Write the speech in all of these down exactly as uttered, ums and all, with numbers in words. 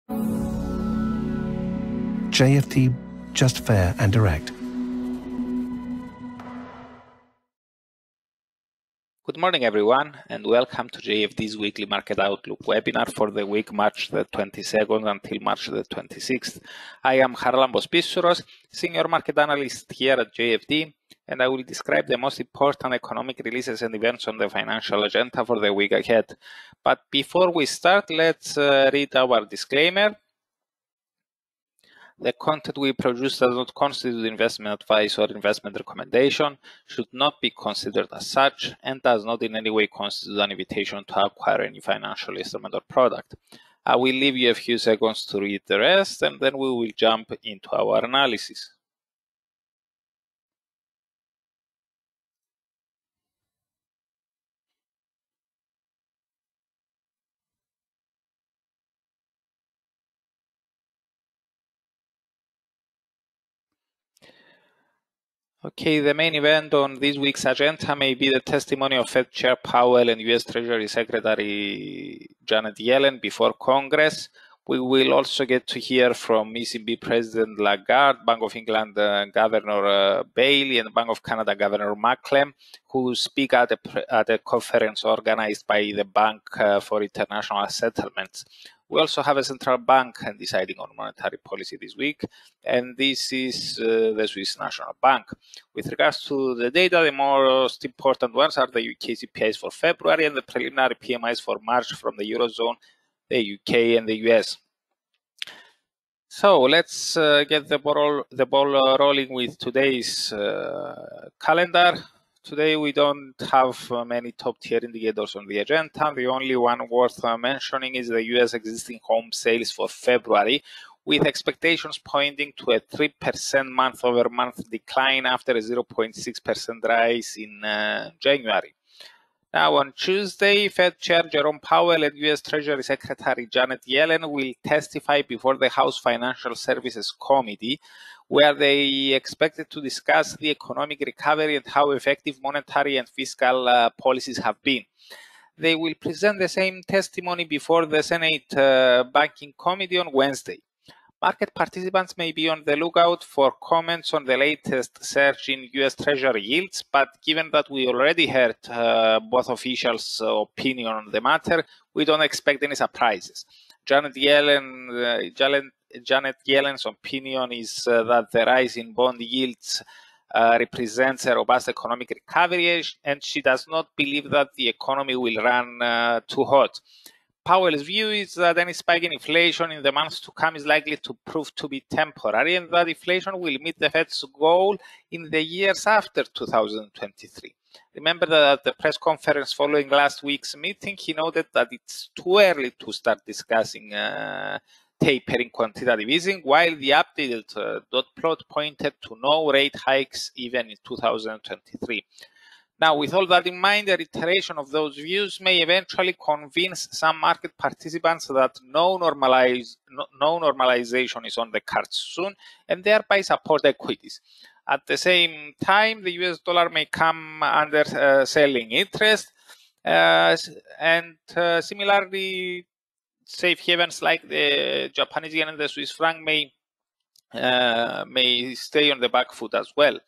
J F D, just fair and direct. Good morning, everyone, and welcome to J F D's weekly market outlook webinar for the week March the twenty-second until March the twenty-sixth. I am Charalambos Pissouros, senior market analyst here at J F D, and I will describe the most important economic releases and events on the financial agenda for the week ahead. But before we start, let's uh, read our disclaimer. The content we produce does not constitute investment advice or investment recommendation, should not be considered as such, and does not in any way constitute an invitation to acquire any financial instrument or product. I will leave you a few seconds to read the rest, and then we will jump into our analysis. Okay, the main event on this week's agenda may be the testimony of Fed Chair Powell and U S Treasury Secretary Janet Yellen before Congress. We will also get to hear from E C B President Lagarde, Bank of England uh, Governor uh, Bailey, and Bank of Canada Governor Macklem, who speak at a, at a conference organized by the Bank uh, for International Settlements. We also have a central bank deciding on monetary policy this week, and this is uh, the Swiss National Bank. With regards to the data, the most important ones are the U K C P Is for February and the preliminary P M Is for March from the Eurozone, the U K, and the U S. So let's uh, get the ball, the ball uh, rolling with today's uh, calendar. Today we don't have uh, many top-tier indicators on the agenda. The only one worth uh, mentioning is the U S existing home sales for February, with expectations pointing to a three percent month-over-month decline after a zero point six percent rise in uh, January. Now, on Tuesday, Fed Chair Jerome Powell and U S Treasury Secretary Janet Yellen will testify before the House Financial Services Committee, where they expected to discuss the economic recovery and how effective monetary and fiscal uh, policies have been. They will present the same testimony before the Senate uh, Banking Committee on Wednesday. Market participants may be on the lookout for comments on the latest surge in U S Treasury yields, but given that we already heard uh, both officials' uh, opinion on the matter, we don't expect any surprises. Janet Yellen, uh, Janet, Janet Yellen's opinion is uh, that the rise in bond yields uh, represents a robust economic recovery, and she does not believe that the economy will run uh, too hot. Powell's view is that any spike in inflation in the months to come is likely to prove to be temporary, and that inflation will meet the Fed's goal in the years after two thousand twenty-three. Remember that at the press conference following last week's meeting, he noted that it's too early to start discussing uh, tapering quantitative easing, while the updated uh, dot plot pointed to no rate hikes even in two thousand twenty-three. Now, with all that in mind, the reiteration of those views may eventually convince some market participants that no, normalize, no, no normalization is on the cards soon, and thereby support equities. At the same time, the U S dollar may come under uh, selling interest, uh, and uh, similarly, safe havens like the Japanese yen and the Swiss franc may, uh, may stay on the back foot as well.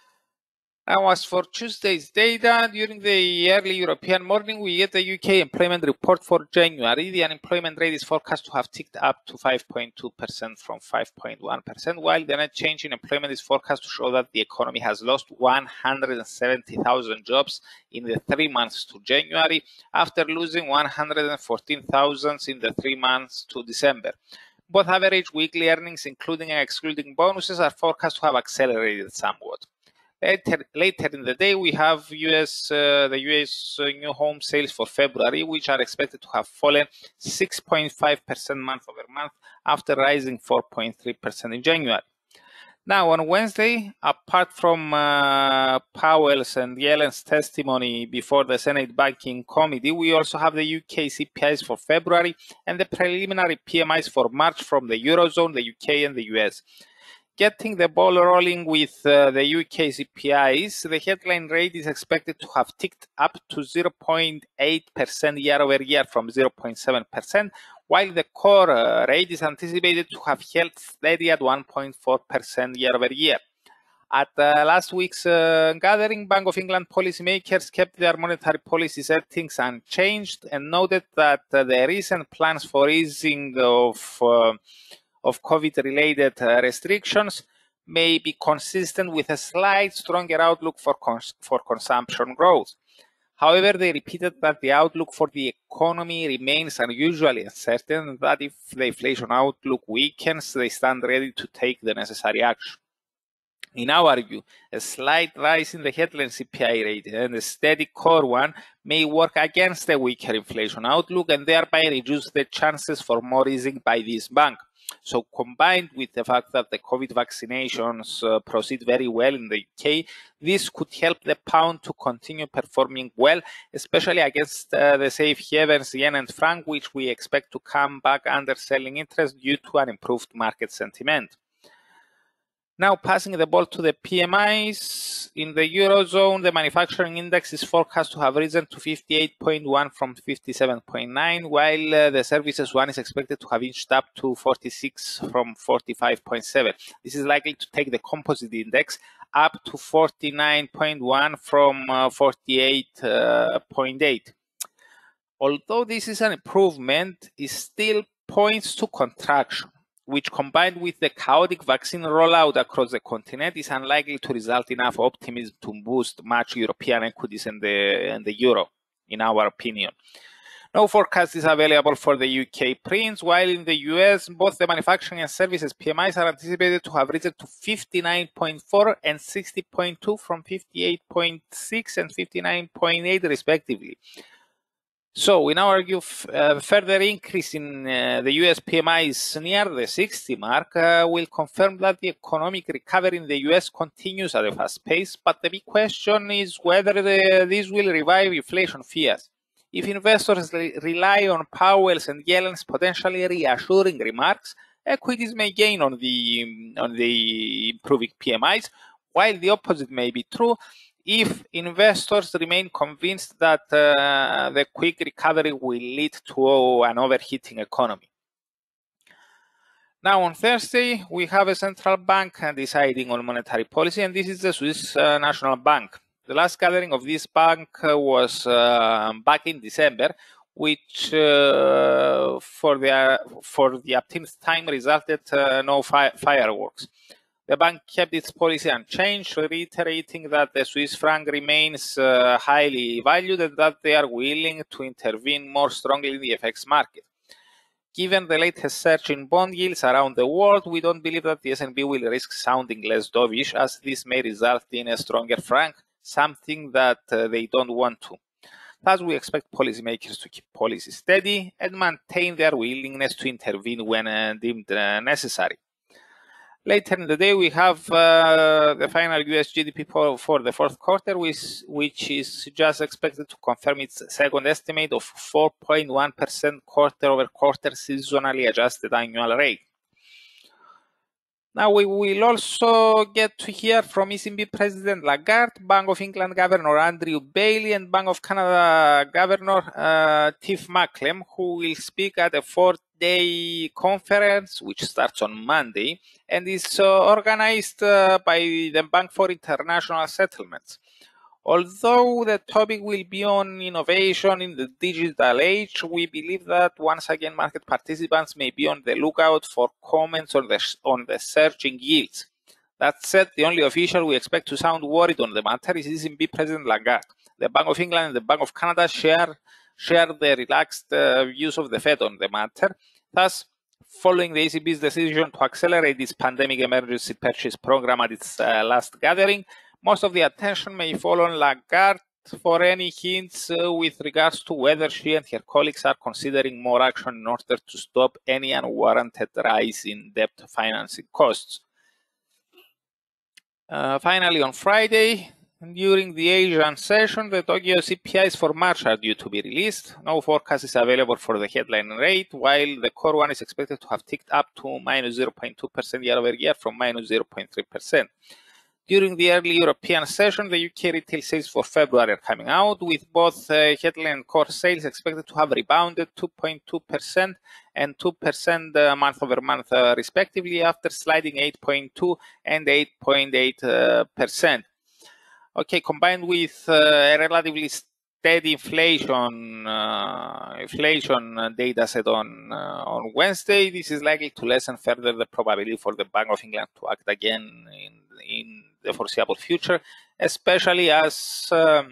Now, as for Tuesday's data, during the early European morning, we get the U K employment report for January. The unemployment rate is forecast to have ticked up to five point two percent from five point one percent, while the net change in employment is forecast to show that the economy has lost one hundred seventy thousand jobs in the three months to January, after losing one hundred fourteen thousand in the three months to December. Both average weekly earnings, including and excluding bonuses, are forecast to have accelerated somewhat. Later, later in the day, we have U S, uh, the U S uh, new home sales for February, which are expected to have fallen six point five percent month over month after rising four point three percent in January. Now, on Wednesday, apart from uh, Powell's and Yellen's testimony before the Senate Banking Committee, we also have the U K C P Is for February and the preliminary P M Is for March from the Eurozone, the U K, and the U S. Getting the ball rolling with uh, the U K C P Is, the headline rate is expected to have ticked up to zero point eight percent year over year from zero point seven percent, while the core uh, rate is anticipated to have held steady at one point four percent year over year. At uh, last week's uh, gathering, Bank of England policymakers kept their monetary policy settings unchanged and noted that uh, the recent plans for easing of, uh, of COVID-related uh, restrictions may be consistent with a slight stronger outlook for, cons for consumption growth. However, they repeated that the outlook for the economy remains unusually uncertain, and that if the inflation outlook weakens, they stand ready to take the necessary action. In our view, a slight rise in the headline C P I rate and a steady core one may work against the weaker inflation outlook and thereby reduce the chances for more easing by this bank. So combined with the fact that the COVID vaccinations uh, proceed very well in the U K, this could help the pound to continue performing well, especially against uh, the safe havens yen and franc, which we expect to come back under selling interest due to an improved market sentiment. Now, passing the ball to the P M Is, in the Eurozone, the manufacturing index is forecast to have risen to fifty-eight point one from fifty-seven point nine, while uh, the services one is expected to have inched up to forty-six from forty-five point seven. This is likely to take the composite index up to forty-nine point one from uh, forty-eight point eight. Although this is an improvement, it still points to contraction, which combined with the chaotic vaccine rollout across the continent is unlikely to result in enough optimism to boost much European equities and the, and the euro, in our opinion. No forecast is available for the U K prints, while in the U S, both the manufacturing and services P M Is are anticipated to have risen to fifty-nine point four and sixty point two from fifty-eight point six and fifty-nine point eight respectively. So, in our view, uh, further increase in uh, the U S P M Is near the sixty mark uh, will confirm that the economic recovery in the U S continues at a fast pace, but the big question is whether the, this will revive inflation fears. If investors re rely on Powell's and Yellen's potentially reassuring remarks, equities may gain on the, on the improving P M Is, while the opposite may be true if investors remain convinced that uh, the quick recovery will lead to an overheating economy. Now, on Thursday, we have a central bank deciding on monetary policy, and this is the Swiss uh, National Bank. The last gathering of this bank uh, was uh, back in December, which uh, for the for the upteenth time resulted uh, no fi fireworks. The bank kept its policy unchanged, reiterating that the Swiss franc remains uh, highly valued and that they are willing to intervene more strongly in the F X market. Given the latest surge in bond yields around the world, we don't believe that the S N B will risk sounding less dovish, as this may result in a stronger franc, something that uh, they don't want to. Thus, we expect policymakers to keep policy steady and maintain their willingness to intervene when uh, deemed uh, necessary. Later in the day, we have uh, the final U S G D P for, for the fourth quarter, which, which is just expected to confirm its second estimate of four point one percent quarter-over-quarter seasonally adjusted annual rate. Now, we will also get to hear from E C B President Lagarde, Bank of England Governor Andrew Bailey, and Bank of Canada Governor uh, Tiff Macklem, who will speak at a four-day conference, which starts on Monday, and is uh, organized uh, by the Bank for International Settlements. Although the topic will be on innovation in the digital age, we believe that once again market participants may be on the lookout for comments on the, on the surging yields. That said, the only official we expect to sound worried on the matter is E C B President Lagarde. The Bank of England and the Bank of Canada share, share the relaxed uh, views of the Fed on the matter. Thus, following the E C B's decision to accelerate its pandemic emergency purchase program at its uh, last gathering, most of the attention may fall on Lagarde for any hints uh, with regards to whether she and her colleagues are considering more action in order to stop any unwarranted rise in debt financing costs. Uh, finally, on Friday, during the Asian session, the Tokyo C P Is for March are due to be released. No forecast is available for the headline rate, while the core one is expected to have ticked up to minus zero point two percent year over year from minus zero point three percent. During the early European session, the U K retail sales for February are coming out, with both uh, headline and core sales expected to have rebounded two point two percent and two percent uh, month over month, uh, respectively, after sliding eight point two and eight point eight percent. Okay, combined with uh, a relatively steady inflation uh, inflation data set on uh, on Wednesday, this is likely to lessen further the probability for the Bank of England to act again in in the foreseeable future, especially as um,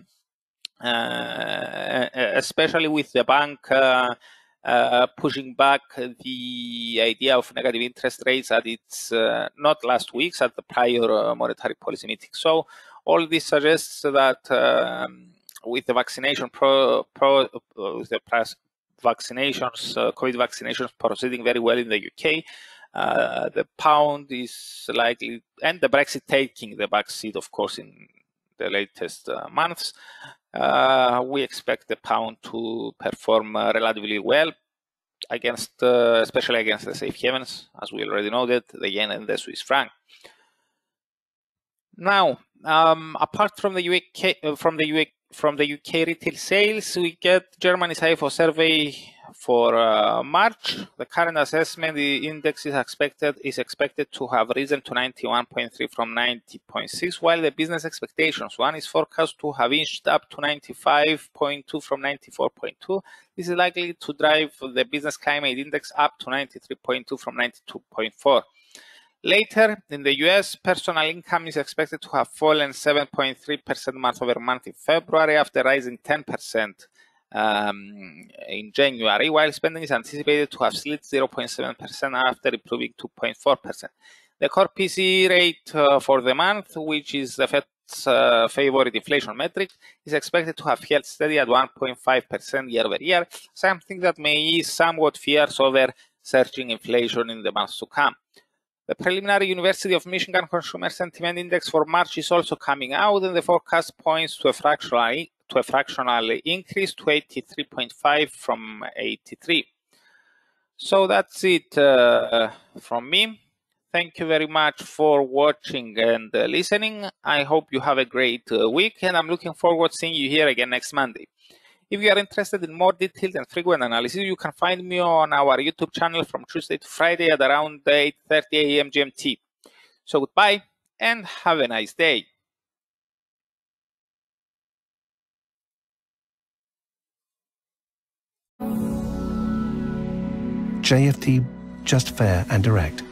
uh, especially with the bank uh, uh, pushing back the idea of negative interest rates at its uh, not last week's, at the prior uh, monetary policy meeting. So all this suggests that um, with the vaccination pro, pro uh, with the vaccinations, uh, COVID vaccinations proceeding very well in the U K, uh, the pound is likely, and the Brexit taking the back seat, of course, in the latest uh, months, uh, we expect the pound to perform uh, relatively well against, uh, especially against the safe havens, as we already noted, the yen and the Swiss franc. Now, um, apart from the U K, uh, from the U K, from the U K retail sales, we get Germany's I F O survey for uh, March. The current assessment, the index is expected is expected to have risen to ninety-one point three from ninety point six, while the business expectations one is forecast to have inched up to ninety-five point two from ninety-four point two. This is likely to drive the business climate index up to ninety-three point two from ninety-two point four. Later, in the U S, personal income is expected to have fallen seven point three percent month over month in February, after rising ten percent um, in January, while spending is anticipated to have slid zero point seven percent after improving two point four percent. The core P C E rate uh, for the month, which is the Fed's uh, favorite inflation metric, is expected to have held steady at one point five percent year over year, something that may ease somewhat fears over surging inflation in the months to come. The preliminary University of Michigan Consumer Sentiment Index for March is also coming out, and the forecast points to a fractional, to a fractional increase to eighty-three point five from eighty-three. So that's it uh, from me. Thank you very much for watching and uh, listening. I hope you have a great uh, week, and I'm looking forward to seeing you here again next Monday. If you are interested in more detailed and frequent analysis, you can find me on our YouTube channel from Tuesday to Friday at around eight thirty a m G M T. So goodbye and have a nice day. J F T, just fair and direct.